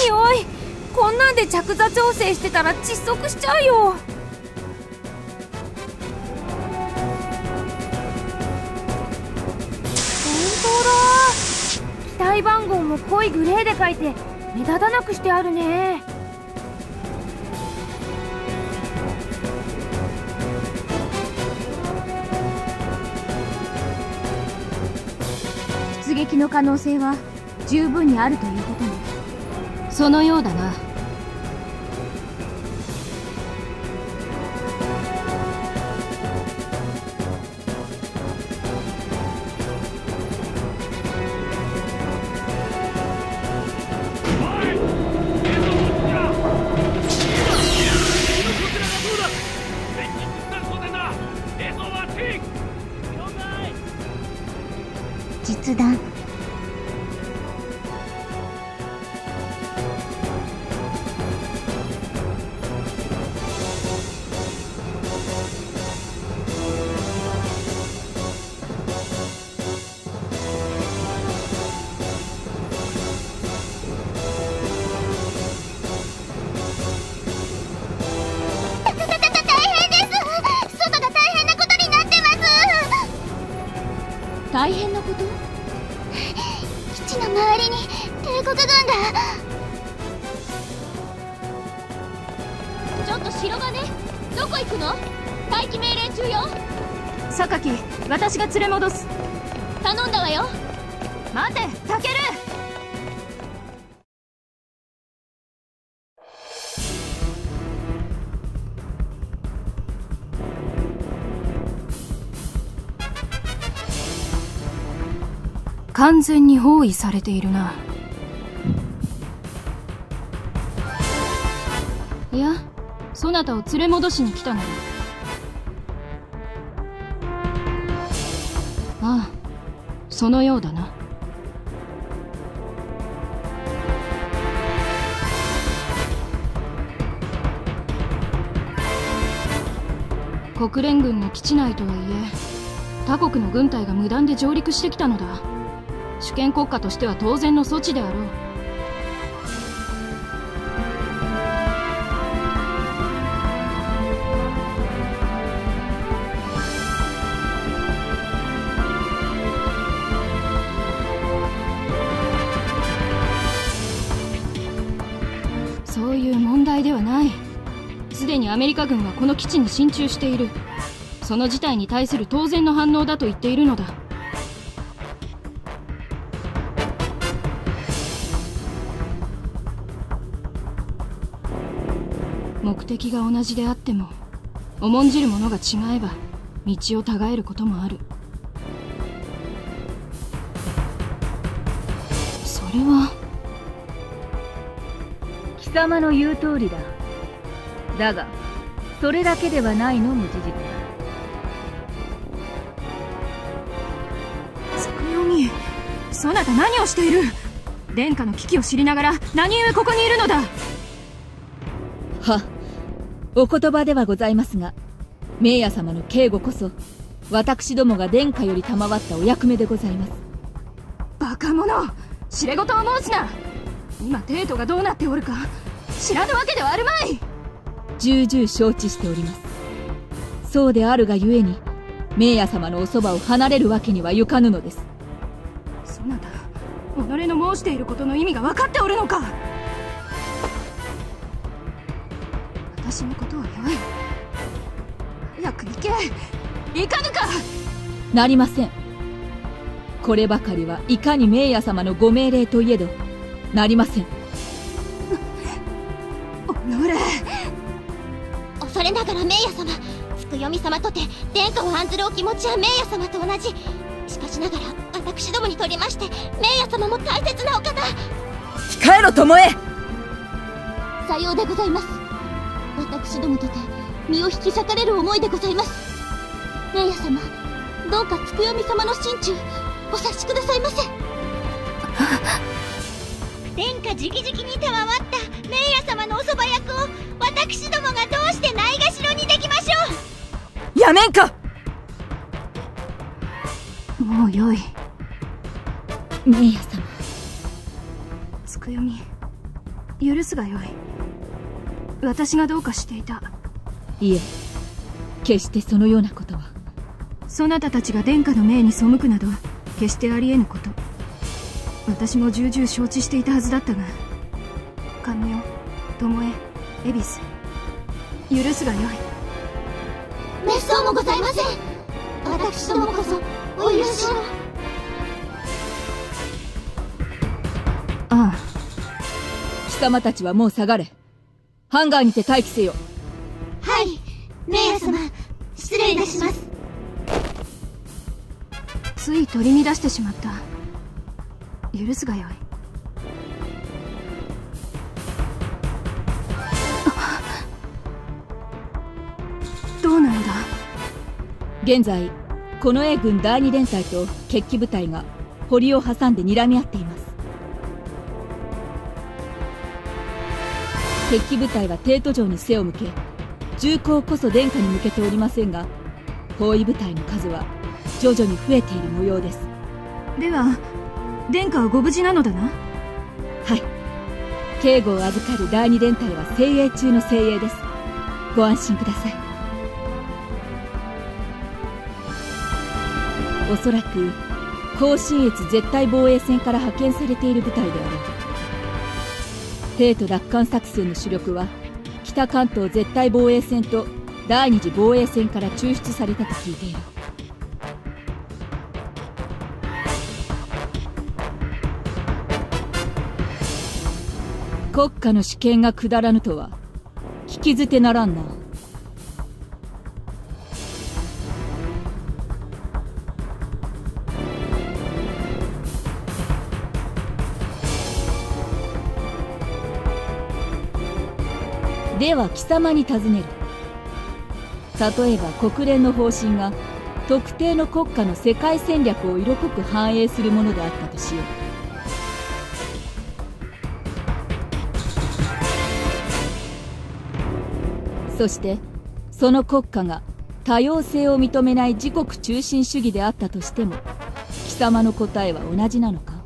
いおい、こんなんで着座調整してたら窒息しちゃうよ。本当だ、機体番号も濃いグレーで書いて目立たなくしてあるね。 出撃の可能性は十分にあるということね。 そのようだな。 実弾。 大変なこと？ 基地の周りに帝国軍が。 ちょっと白金、どこ行くの？待機命令中よ。 榊、私が連れ戻す。 頼んだわよ。 待て、タケル。完全に包囲されているな。いや、そなたを連れ戻しに来たのだ。ああ、そのようだな。国連軍の基地内とはいえ、他国の軍隊が無断で上陸してきたのだ。主権国家としては当然の措置であろう。そういう問題ではない。すでにアメリカ軍はこの基地に進駐している。その事態に対する当然の反応だと言っているのだ。目的が同じであっても、重んじるものが違えば道を違えることもある。それは貴様の言う通りだ。だがそれだけではないのも事実だ。 つくよみ、そなた何をしている？殿下の危機を知りながら何故ここにいるのだ。 は、お言葉ではございますが、冥夜様の警護こそ私どもが殿下より賜ったお役目でございます。 バカ者、知れ事を申すな。今帝都がどうなっておるか知らぬわけではあるまい。 重々承知しております。そうであるがゆえに冥夜様のおそばを離れるわけにはいかぬのです。 そなた、己の申していることの意味が分かっておるのか。私のことはよい。早く行け。行かぬか。 なりません。こればかりはいかに冥夜様のご命令といえどなりません。 恐れながら冥夜様、つくよみ様とて殿下を案ずるお気持ちは冥夜様と同じ。しかしながら私どもにとりまして冥夜様も大切なお方。 控えろ巴。 さようでございます。私どもとて身を引き裂かれる思いでございます。冥夜様、どうかつくよみ様の心中お察しくださいませ。殿下直々に賜った冥夜様のおそば役を私どもがどうしてないがしろにできましょう。 やめんか。 もうよい。 冥夜様、 つくよみ、 許すがよい。私がどうかしていた。 いえ、決してそのようなことは。 そなたたちが殿下の命に背くなど決してありえぬこと、私も重々承知していたはずだったが、神代、巴、恵比寿、許すがよい。 めっそうもございません。私どもこそお許しを。 ああ。 貴様たちはもう下がれ。ハンガーにて待機せよ。 はい、メイヤ様、失礼いたします。 つい取り乱してしまった。許すがよい。どうなのだ。 現在近衛軍第2連隊と決起部隊が堀を挟んで睨み合っています。決起部隊は帝都城に背を向け、銃口こそ殿下に向けておりませんが、包囲部隊の数は徐々に増えている模様です。 では殿下はご無事なのだな。 はい、警護を預かる第2連隊は精鋭中の精鋭です。ご安心ください。おそらく甲信越絶対防衛戦から派遣されている部隊であろう。帝都奪還作戦の主力は北関東絶対防衛戦と第二次防衛戦から抽出されたと聞いている。国家の主権が下らぬとは聞き捨てならんな。では貴様に尋ねる。例えば国連の方針が特定の国家の世界戦略を色濃く反映するものであったとしよう。そしてその国家が多様性を認めない自国中心主義であったとしても、貴様の答えは同じなのか。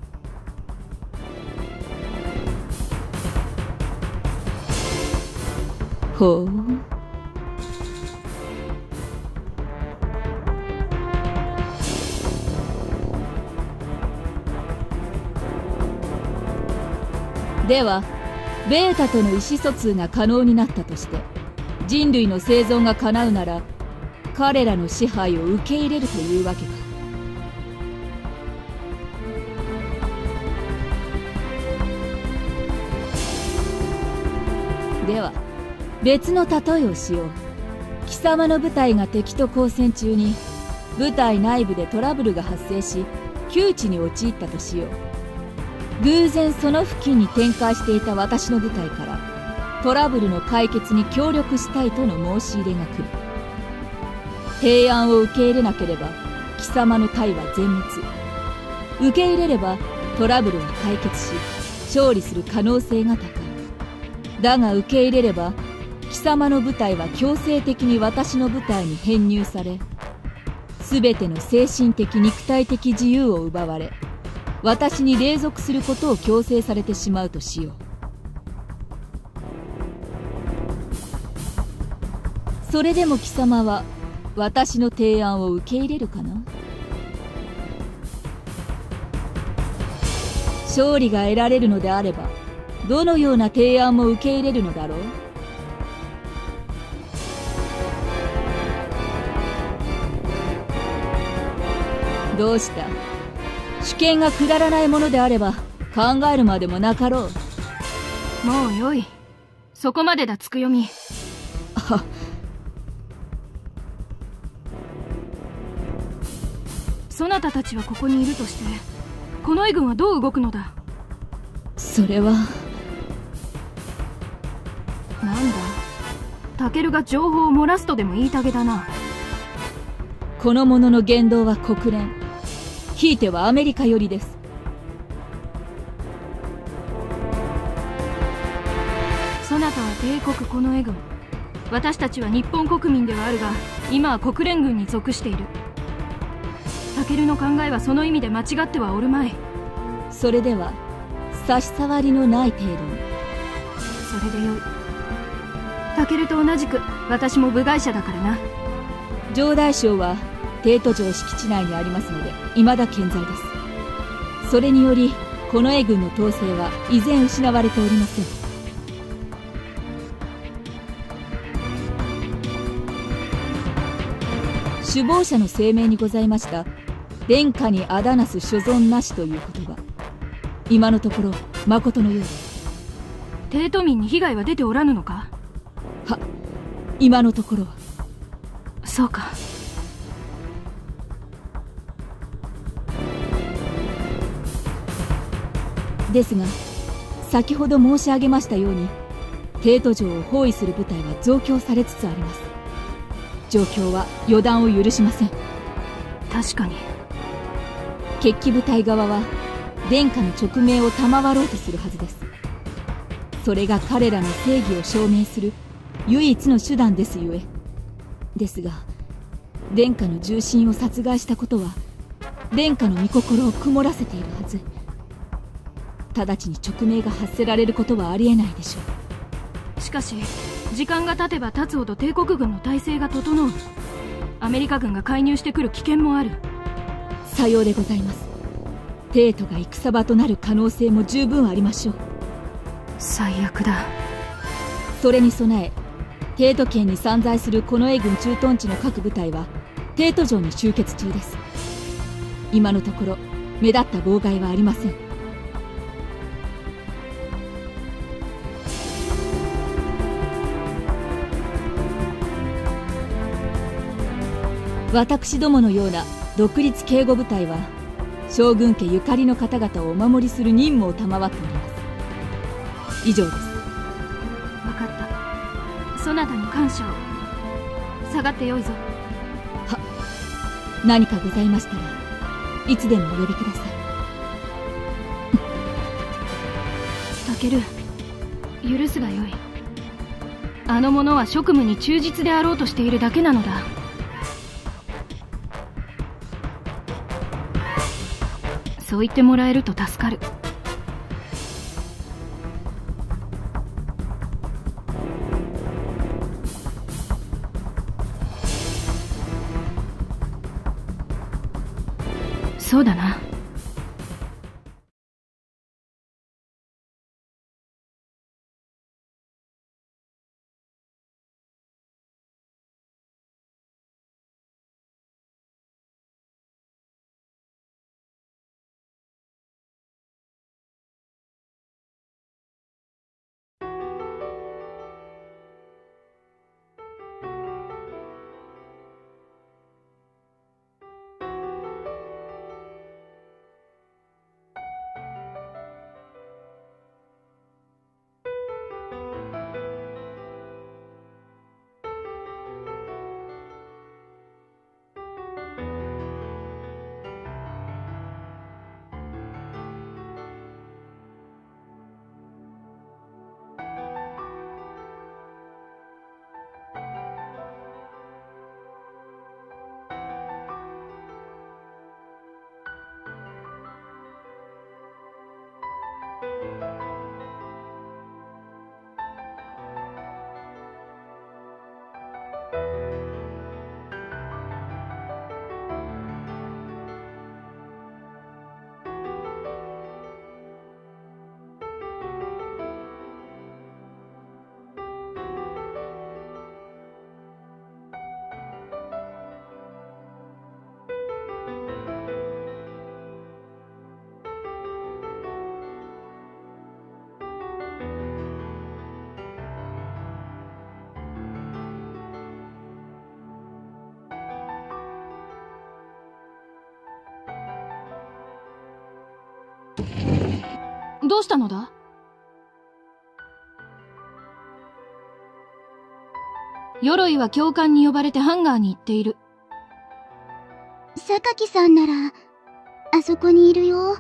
ほう。ではベータとの意思疎通が可能になったとして人類の生存が叶うなら、彼らの支配を受け入れるというわけか。では別の例えをしよう。貴様の部隊が敵と交戦中に部隊内部でトラブルが発生し窮地に陥ったとしよう。偶然その付近に展開していた私の部隊からトラブルの解決に協力したいとの申し入れが来る。提案を受け入れなければ貴様の隊は全滅。受け入れればトラブルは解決し勝利する可能性が高い。だが受け入れれば貴様の部隊は強制的に私の部隊に編入され、全ての精神的肉体的自由を奪われ、私に隷属することを強制されてしまうとしよう。それでも貴様は私の提案を受け入れるかな。勝利が得られるのであればどのような提案も受け入れるのだろう。どうした。主権が下らないものであれば考えるまでもなかろう。 もうよい。そこまでだ、つくよみ。 は。 そなたたちはここにいるとして近衛軍はどう動くのだ。 それは。 なんだ、タケルが情報を漏らすとでも言いたげだな。 この者の言動は国連、ひいてはアメリカ寄りです。 そなたは帝国近衛軍、私たちは日本国民ではあるが今は国連軍に属している。タケルの考えはその意味で間違ってはおるまい。 それでは差し障りのない程度に。 それでよい。タケルと同じく私も部外者だからな。 城大将は帝都城敷地内にありますので未だ健在です。それにより近衛軍の統制は依然失われておりません。首謀者の声明にございました殿下にあだなす所存なしという言葉、今のところ誠のようです。 帝都民に被害は出ておらぬのか？ は、今のところは。 そうか。 ですが先ほど申し上げましたように帝都城を包囲する部隊は増強されつつあります。状況は予断を許しません。 確かに。 決起部隊側は殿下の勅命を賜ろうとするはずです。それが彼らの正義を証明する唯一の手段ですゆえ。ですが殿下の重臣を殺害したことは殿下の御心を曇らせているはず。直ちに勅命が発せられることはありえないでしょう。 しかし時間が経てば経つほど帝国軍の体制が整う。アメリカ軍が介入してくる危険もある。 さようでございます。帝都が戦場となる可能性も十分ありましょう。 最悪だ。 それに備え帝都圏に散在する近衛軍駐屯地の各部隊は帝都城に集結中です。今のところ目立った妨害はありません。私どものような独立警護部隊は将軍家ゆかりの方々をお守りする任務を賜っております。以上です。 分かった。そなたに感謝を。下がってよいぞ。 は、何かございましたらいつでもお呼びください。 タケル、許すがよい。あの者は職務に忠実であろうとしているだけなのだ。そう言ってもらえると助かる。そうだな。どうしたのだ？鎧は教官に呼ばれてハンガーに行っている。 榊さんならあそこにいるよ。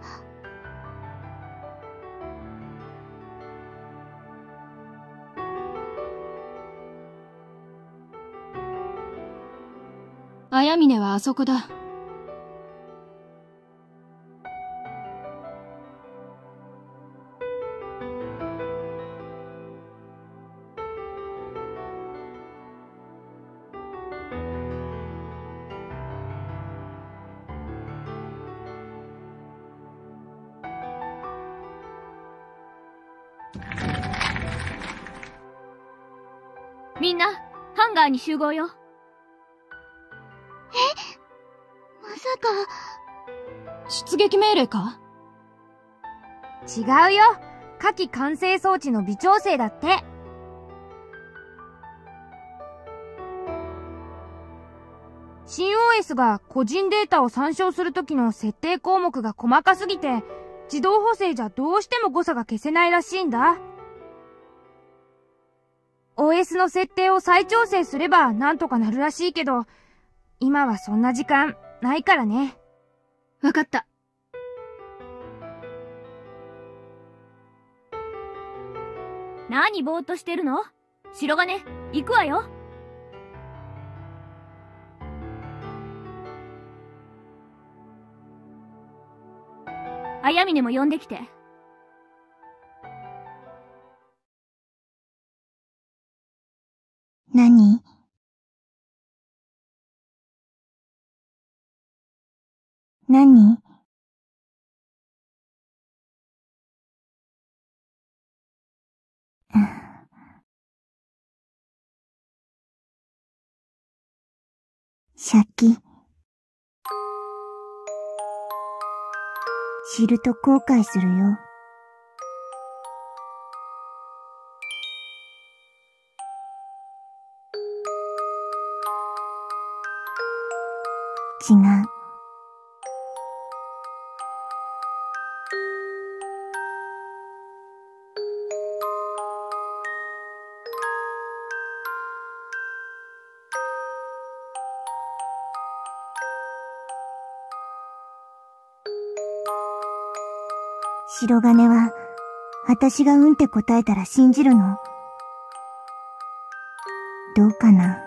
綾峰はあそこだ。 みんな、ハンガーに集合よ。 まさか。 出撃命令か？ 違うよ。火器管制装置の微調整だって。新 OS が個人データを参照するときの設定項目が細かすぎて、自動補正じゃどうしても誤差が消せないらしいんだ。OS の設定を再調整すればなんとかなるらしいけど、今はそんな時間ないからね。 わかった。 何ぼーっとしてるの？白金、行くわよ。あやみねも呼んできて。 何？何？シャキ。知ると後悔するよ。違う。白金は、私がうんって答えたら信じるの？どうかな？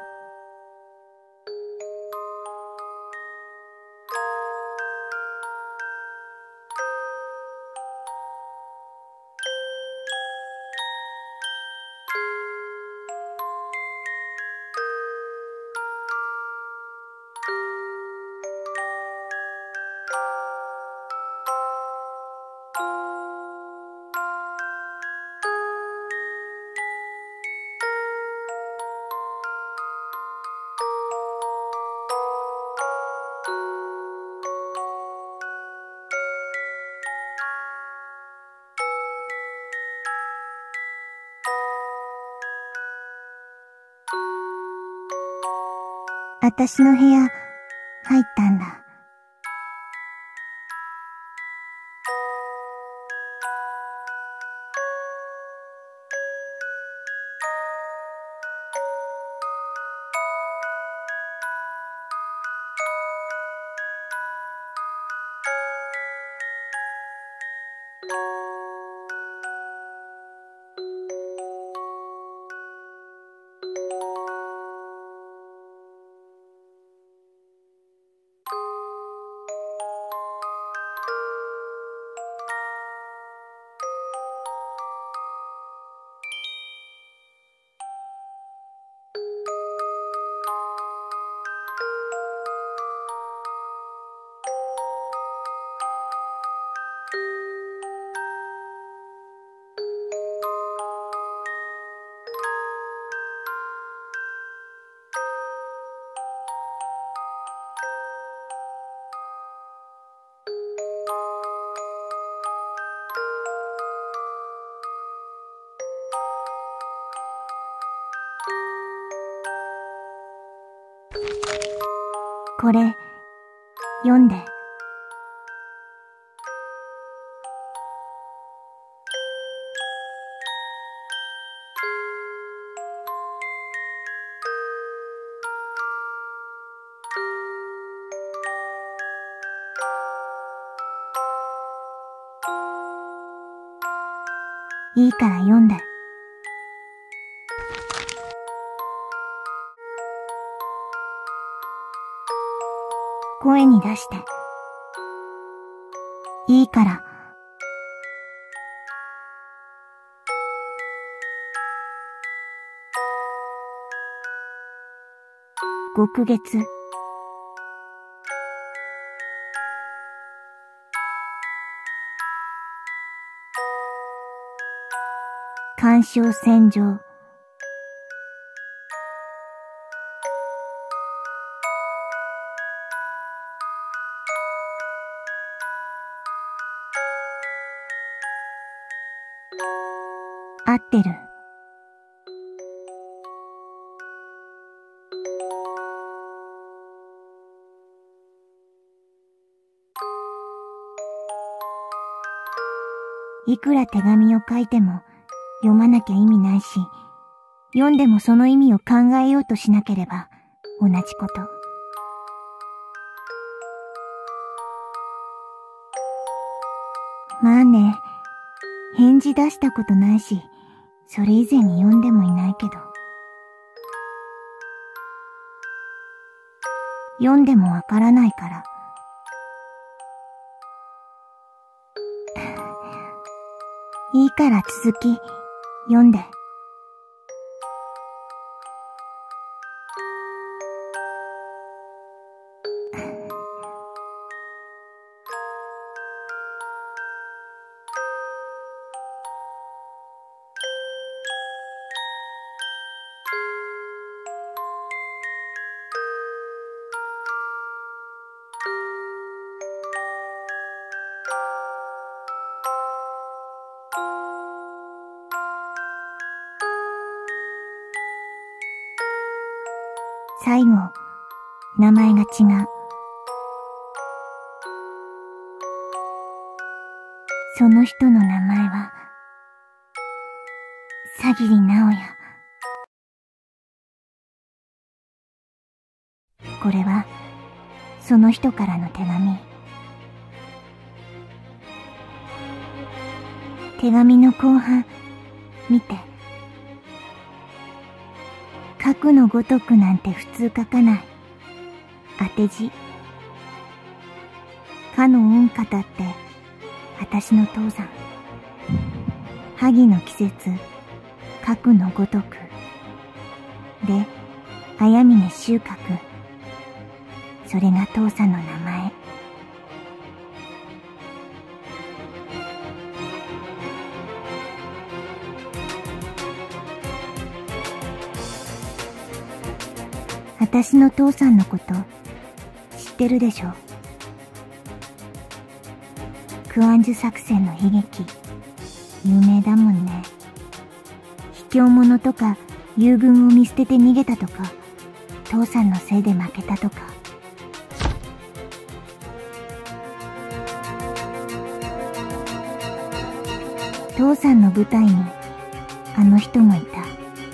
私の部屋、入ったんだ。これ、読んで。いいから読んで。声に出して。いいから。極月。干渉線上。 合ってる。いくら手紙を書いても読まなきゃ意味ないし、読んでもその意味を考えようとしなければ同じこと。まあね、返事出したことないし、それ以前に読んでもいないけど。読んでもわからないから。いいから続き、読んで。最後、名前が違う。その人の名前は、佐桐直也。これは、その人からの手紙。手紙の後半、見て。書くのごとくなんて普通書かない。当て字。かの恩方って、私の父さん。萩の季節、書くのごとく。で、綾峰収穫。それが父さんの名前。私の父さんのこと知ってるでしょ。クアンジュ作戦の悲劇、有名だもんね。卑怯者とか友軍を見捨てて逃げたとか、父さんのせいで負けたとか。父さんの部隊にあの人もいた。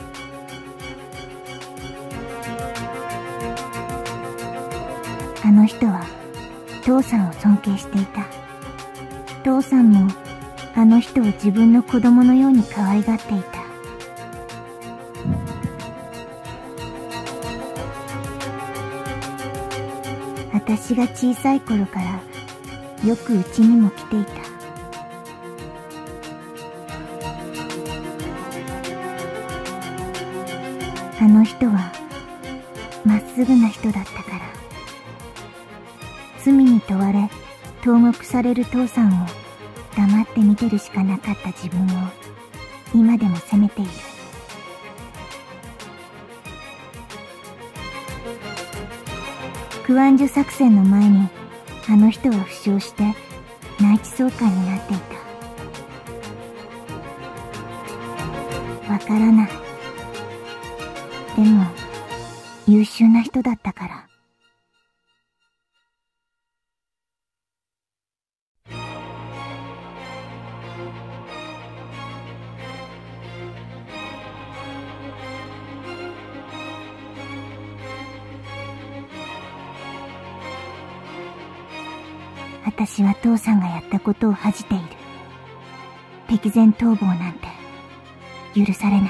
あの人は父さんを尊敬していた。父さんもあの人を自分の子供のように可愛がっていた。私が小さい頃からよくうちにも来ていた。あの人はまっすぐな人だったから。罪に問われ投獄される父さんを黙って見てるしかなかった自分を今でも責めている。クアンジュ作戦の前にあの人は負傷して内地総監になっていた。わからない。でも優秀な人だったから。私は父さんがやったことを恥じている。敵前逃亡なんて許されない。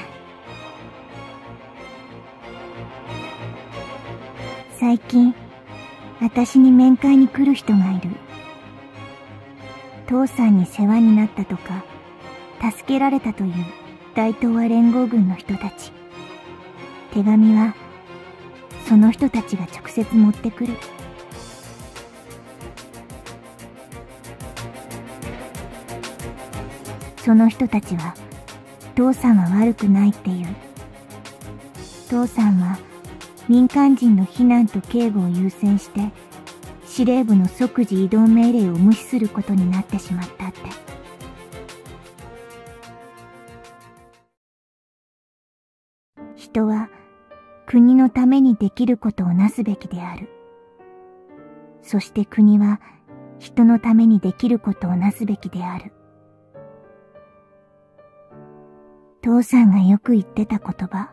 最近、私に面会に来る人がいる。父さんに世話になったとか、助けられたという大東亜連合軍の人たち。手紙は、その人たちが直接持ってくる。その人たちは、父さんは悪くないって言う。父さんは、民間人の避難と警護を優先して、司令部の即時移動命令を無視することになってしまったって。 国のためにできることをなすべきである。そして国は人のためにできることをなすべきである。父さんがよく言ってた言葉。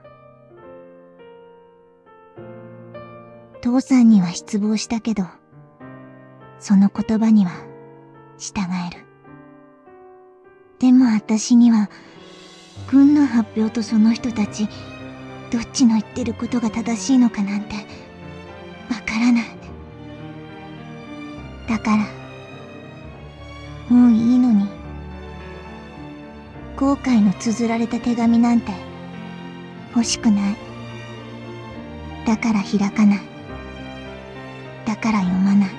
父さんには失望したけど、その言葉には従える。でも私には、軍の発表とその人たち、どっちの言ってることが正しいのかなんて、わからない。だから、もういいのに。後悔の綴られた手紙なんて、欲しくない。だから開かない。だから読まない。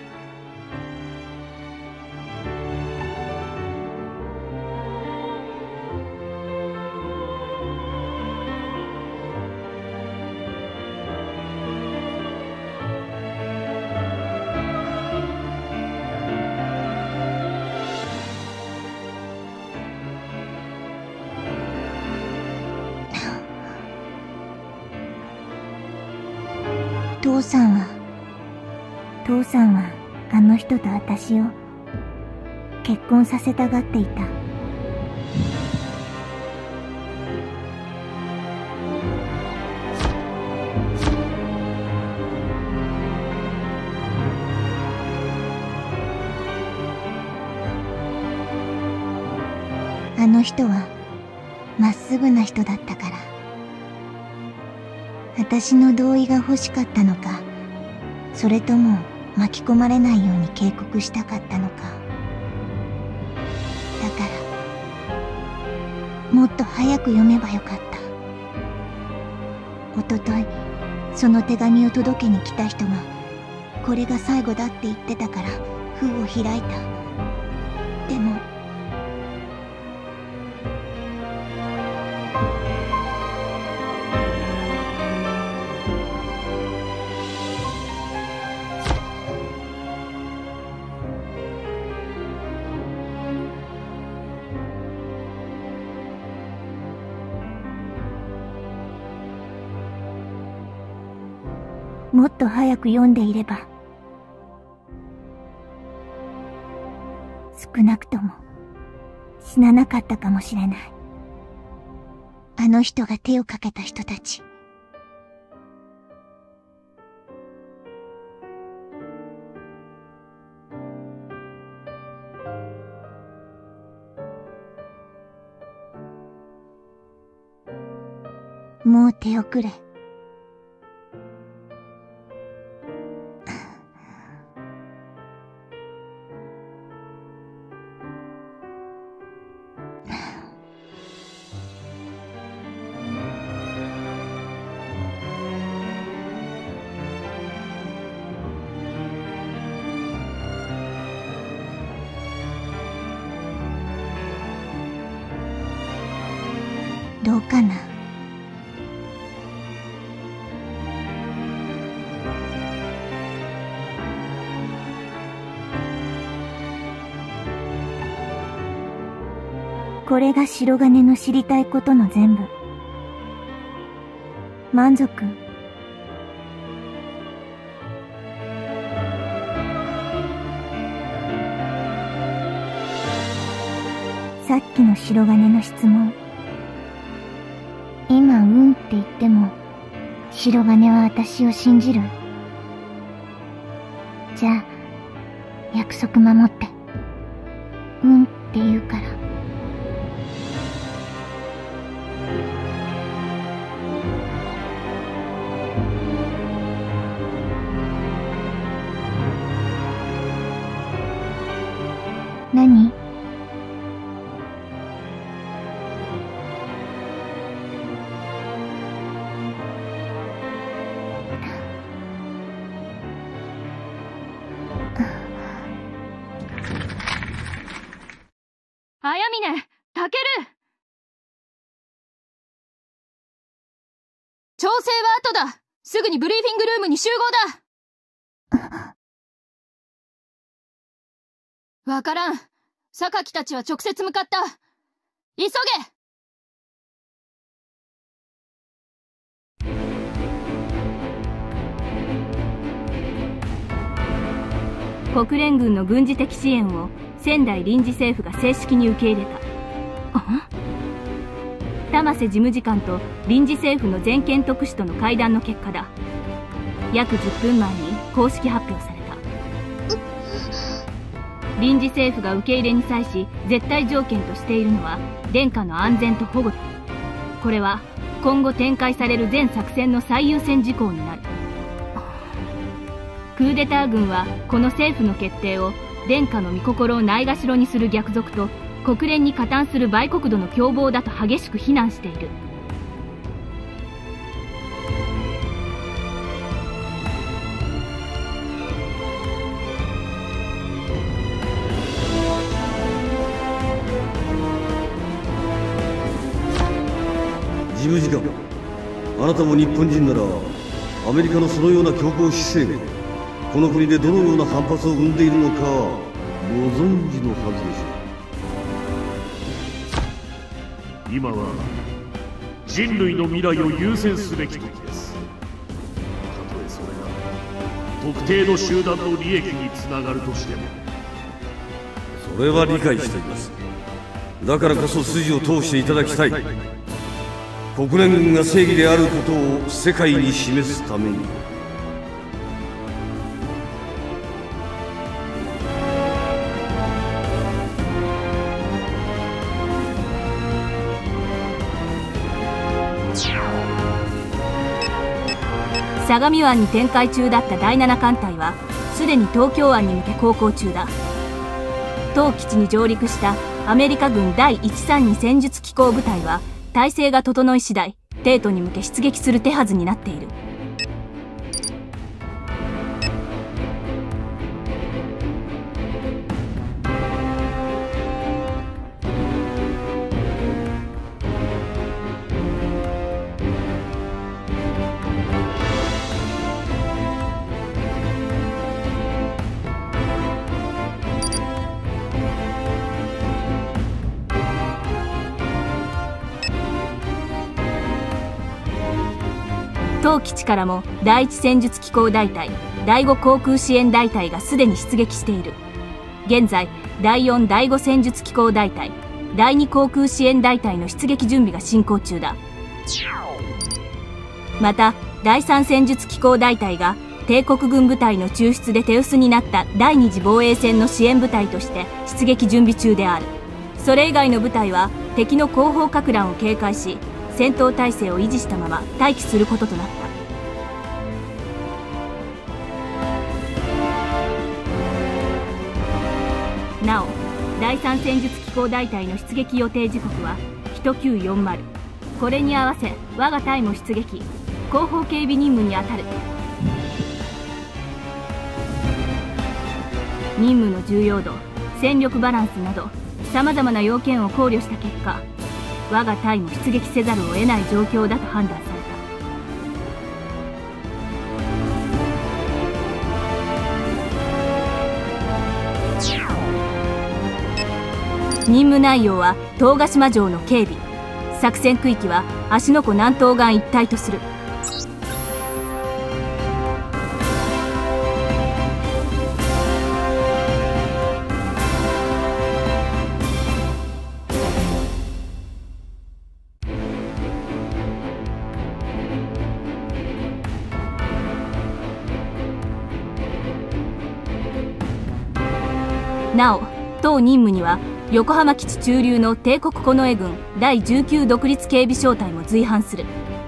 父さんはあの人と私を結婚させたがっていた。あの人はまっすぐな人だったから。私の同意が欲しかったのか、それとも巻き込まれないように警告したかったのか。だからもっと早く読めばよかった。おとといその手紙を届けに来た人がこれが最後だって言ってたから封を開いた。でももっと早く読んでいれば、少なくとも死ななかったかもしれない。あの人が手をかけた人たち。もう手遅れ。どうかな。これが白金の知りたいことの全部。満足？さっきの白金の質問。今うんって言っても白金は私を信じる？じゃあ約束守って。うんって言うから。何？ あやみね、たける。調整は後だ。すぐにブリーフィングルームに集合だ。わからん。榊たちは直接向かった。急げ。 国連軍の軍事的支援を仙台臨時政府が正式に受け入れた。玉瀬事務次官と臨時政府の全権特使との会談の結果だ。約10分前に公式発表された。臨時政府が受け入れに際し絶対条件としているのは殿下の安全と保護だ。これは今後展開される全作戦の最優先事項になる。クーデター軍はこの政府の決定を殿下の御心をないがしろにする逆賊と国連に加担する売国奴の凶暴だと激しく非難している。 事務次官、あなたも日本人ならアメリカのそのような強硬姿勢がこの国でどのような反発を生んでいるのかご存知のはずでしょう。 今は人類の未来を優先すべき時です。たとえそれが特定の集団の利益につながるとしても。 それは理解しています。だからこそ筋を通していただきたい。国連軍が正義であることを世界に示すために。 相模湾に展開中だった第7艦隊はすでに東京湾に向け航行中だ。当基地に上陸したアメリカ軍第132戦術機構部隊は態勢が整い次第帝都に向け出撃する手はずになっている。当基地からも第1戦術機構大隊、第5航空支援大隊がすでに出撃している。現在第4、第5戦術機構大隊、第2航空支援大隊の出撃準備が進行中だ。また第3戦術機構大隊が帝国軍部隊の抽出で手薄になった第2次防衛戦の支援部隊として出撃準備中である。それ以外の部隊は敵の後方撹乱を警戒し戦闘態勢を維持したまま待機することとなった。なお第3戦術機構大隊の出撃予定時刻は1940。これに合わせ我が隊も出撃、後方警備任務に当たる。任務の重要度、戦力バランスなどさまざまな要件を考慮した結果、我が隊も出撃せざるを得ない状況だと判断された。任務内容は東ヶ島城の警備、作戦区域は芦ノ湖南東岸一帯とする。なお当任務には横浜基地駐留の帝国近衛軍第19独立警備小隊も随伴する。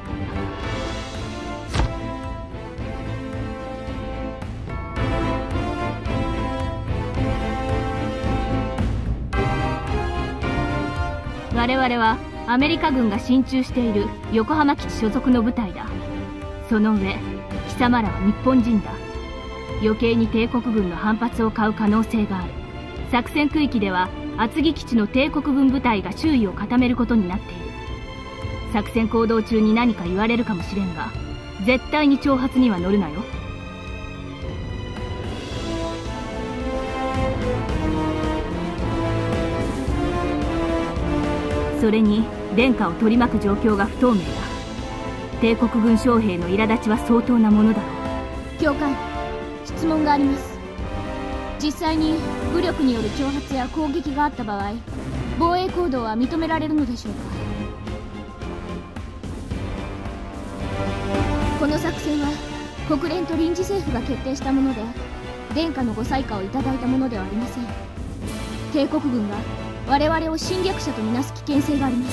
我々はアメリカ軍が進駐している横浜基地所属の部隊だ。その上貴様らは日本人だ。余計に帝国軍の反発を買う可能性がある。作戦区域では厚木基地の帝国軍部隊が周囲を固めることになっている。作戦行動中に何か言われるかもしれんが、絶対に挑発には乗るなよ。それに殿下を取り巻く状況が不透明だ。帝国軍将兵の苛立ちは相当なものだろう。 教官、質問があります。 実際に武力による挑発や攻撃があった場合、防衛行動は認められるのでしょうか。この作戦は国連と臨時政府が決定したもので、殿下のご裁可をいただいたものではありません。帝国軍が我々を侵略者とみなす危険性があります。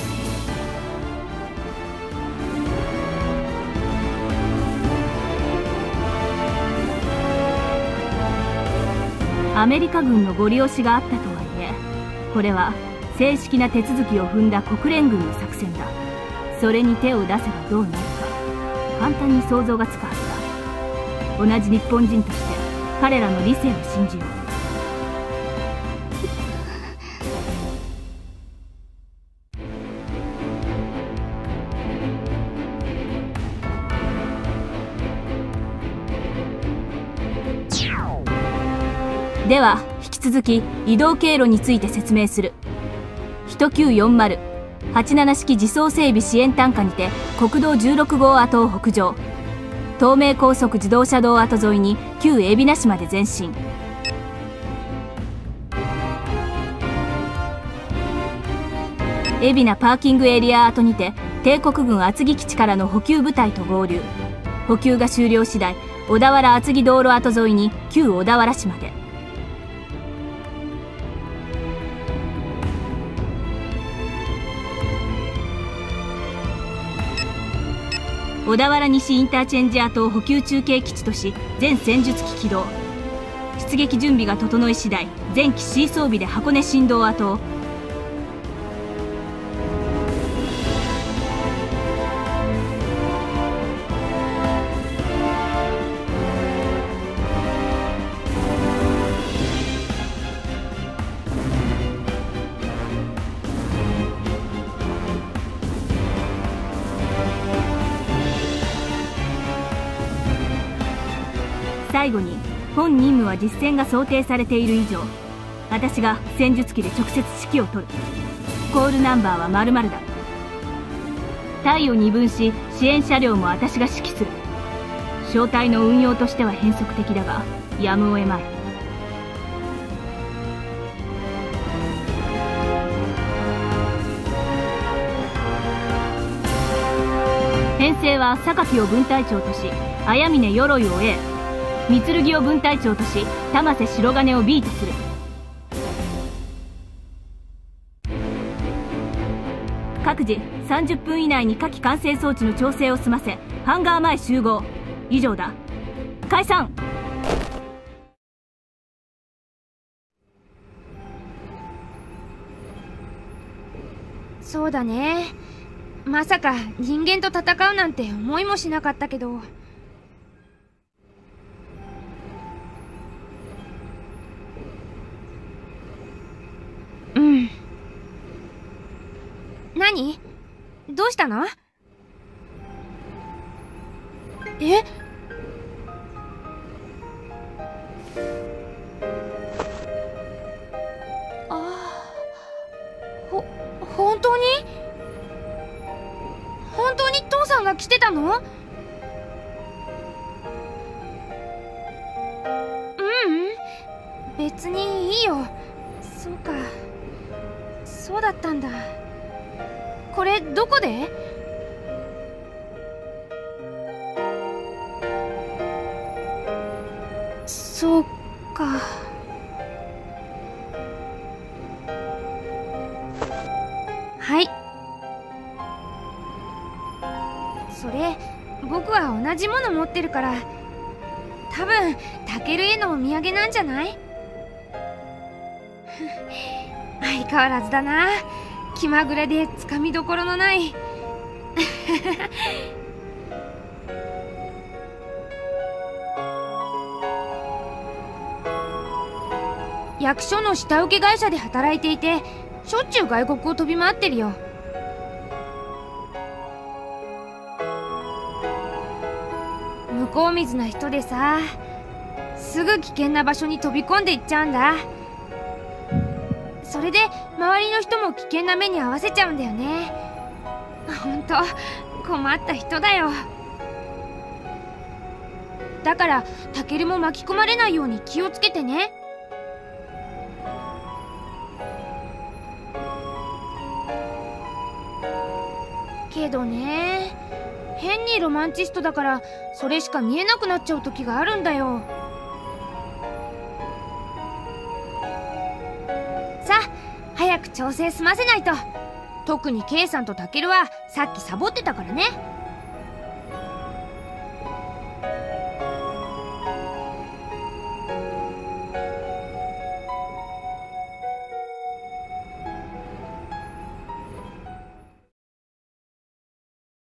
アメリカ軍のご利用しがあったとはいえ、これは正式な手続きを踏んだ国連軍の作戦だ。それに手を出せばどうなるか簡単に想像がつくはずだ。同じ日本人として彼らの理性を信じよう。では引き続き移動経路について説明する。1940 87式自走整備支援単価にて国道16号跡を北上、東名高速自動車道跡沿いに旧海老名市まで前進。海老名パーキングエリア跡にて帝国軍厚木基地からの補給部隊と合流。補給が終了次第小田原厚木道路跡沿いに旧小田原市まで。小田原西インターチェンジ跡を補給中継基地とし全戦術機起動。出撃準備が整い次第前期 C 装備で箱根新道跡を。最後に本任務は実戦が想定されている以上、私が戦術機で直接指揮を執る。コールナンバーは〇〇だ。隊を二分し支援車両も私が指揮する。小隊の運用としては変則的だがやむを得まい。編成は榊を分隊長とし綾峰鎧を A、三剣を分隊長とし玉瀬白金を B とする。各自30分以内に火器管制装置の調整を済ませハンガー前集合。以上だ。解散。 そうだね。まさか人間と戦うなんて思いもしなかったけど。何？どうしたの？え？本当に？本当に父さんが来てたの？ううん、別にいいよ。そうか、そうだったんだ。これどこで？そうか。はい。それ僕は同じもの持ってるから、多分タケルへのお土産なんじゃない？相変わらずだな。気まぐれでつかみどころのない役所の下請け会社で働いていて、しょっちゅう外国を飛び回ってるよ。向こう水な人でさ、すぐ危険な場所に飛び込んでいっちゃうんだ。それで周りの人も危険な目に遭わせちゃうんだよね。ほんと困った人だよ。だからタケルも巻き込まれないように気をつけてね。 けどね、変にロマンチストだからそれしか見えなくなっちゃう時があるんだよ。さあ早く調整済ませないと。特に K さんとタケルはさっきサボってたからね。